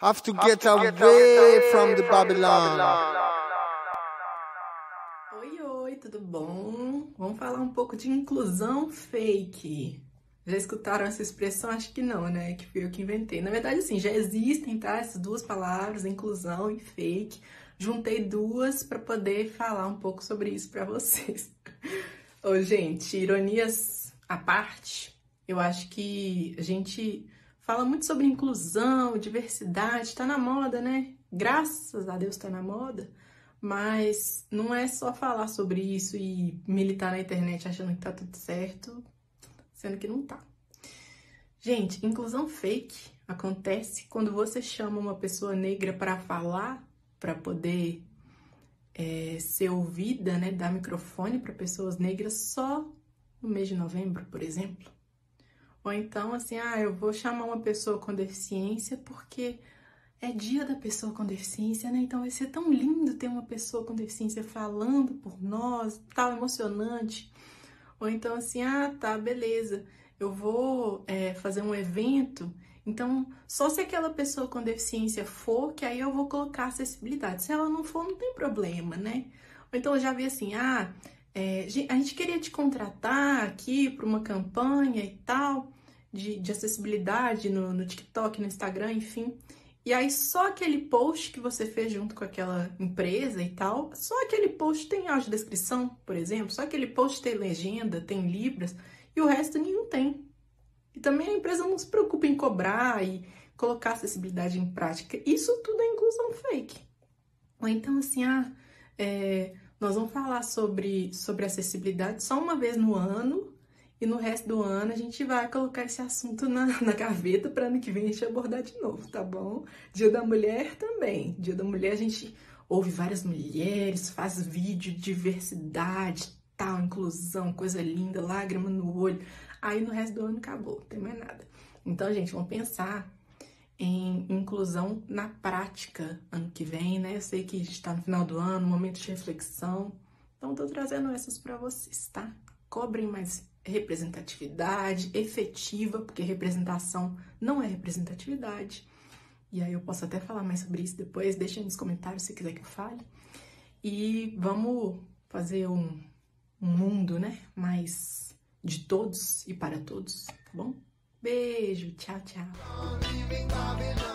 Have to get away from the Babylon. Oi, tudo bom? Vamos falar um pouco de inclusão fake. Já escutaram essa expressão? Acho que não, né? Que fui eu que inventei. Na verdade, assim, já existem, tá? Essas duas palavras, inclusão e fake. Juntei duas para poder falar um pouco sobre isso para vocês. Ô, gente, ironias à parte, eu acho que a gente fala muito sobre inclusão, diversidade, tá na moda, né? Graças a Deus tá na moda. Mas não é só falar sobre isso e militar na internet achando que tá tudo certo, sendo que não tá. Gente, inclusão fake acontece quando você chama uma pessoa negra para falar, para poder ser ouvida, né, dar microfone para pessoas negras só no mês de novembro, por exemplo. Ou então, assim, eu vou chamar uma pessoa com deficiência porque é dia da pessoa com deficiência, né? Então vai ser tão lindo ter uma pessoa com deficiência falando por nós, tal, emocionante. Ou então assim, tá, beleza, eu vou fazer um evento, então só se aquela pessoa com deficiência for, que aí eu vou colocar acessibilidade. Se ela não for, não tem problema, né? Ou então eu já vi assim, a gente queria te contratar aqui para uma campanha e tal, de acessibilidade no TikTok, no Instagram, enfim. E aí só aquele post que você fez junto com aquela empresa e tal, só aquele post tem audiodescrição, por exemplo, só aquele post tem legenda, tem libras, e o resto nenhum tem. E também a empresa não se preocupa em cobrar e colocar acessibilidade em prática. Isso tudo é inclusão fake. Ou então assim, nós vamos falar sobre acessibilidade só uma vez no ano, e no resto do ano a gente vai colocar esse assunto na gaveta para ano que vem a gente abordar de novo, tá bom? Dia da Mulher também. Dia da Mulher a gente ouve várias mulheres, faz vídeo de diversidade, tal, inclusão, coisa linda, lágrima no olho. Aí no resto do ano acabou, não tem mais nada. Então, gente, vamos pensar em inclusão na prática ano que vem, né? Eu sei que a gente tá no final do ano, momento de reflexão. Então, tô trazendo essas para vocês, tá? Cobrem mais representatividade efetiva, porque representação não é representatividade. E aí eu posso até falar mais sobre isso depois, deixa aí nos comentários se quiser que eu fale. E vamos fazer um mundo, né, mais de todos e para todos, tá bom? Beijo, tchau, tchau.